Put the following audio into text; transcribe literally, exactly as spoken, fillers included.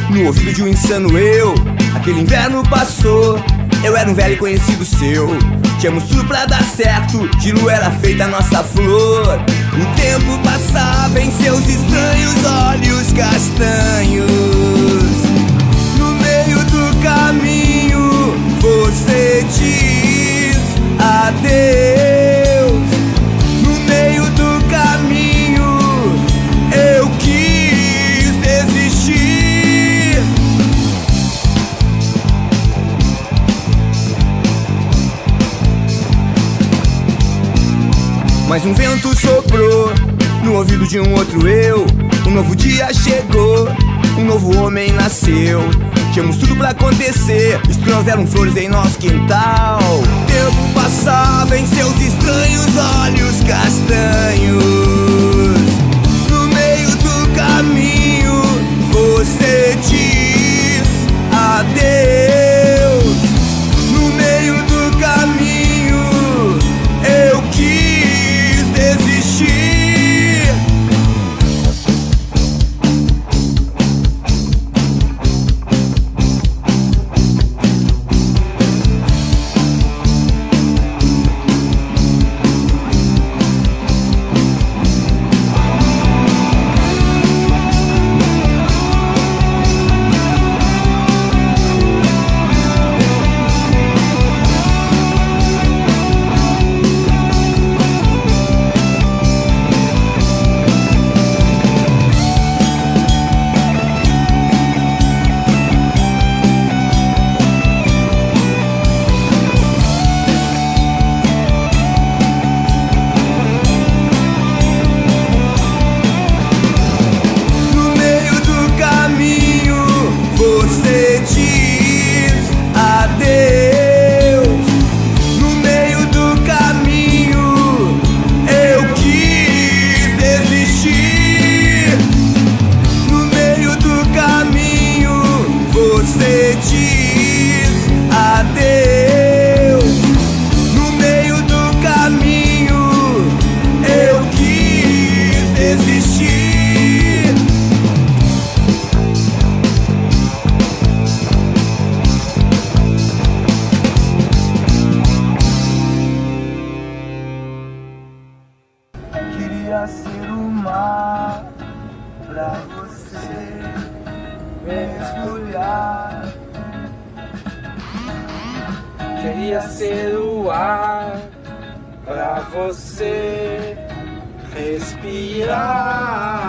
no ouvido de um insano eu. Aquele inverno passou, eu era um velho conhecido seu. Tínhamos tudo pra dar certo, de lua era feita a nossa flor. O tempo passava em seus estranhos olhos castanhos. No meio do caminho você diz adeus. No meio do caminho eu quis desistir. Mas um vento soprou no ouvido de um outro eu. Um novo dia chegou, um novo homem nasceu. Tínhamos tudo pra acontecer, estrelas eram flores em nosso quintal. O tempo passava em seus estranhos olhos castanhos. No meio do caminho você diz adeus. No meio do caminho eu quis desistir. Você diz adeus. No meio do caminho eu quis desistir. Queria ser o mar pra você mergulhar. Queria ser o ar pra você respirar.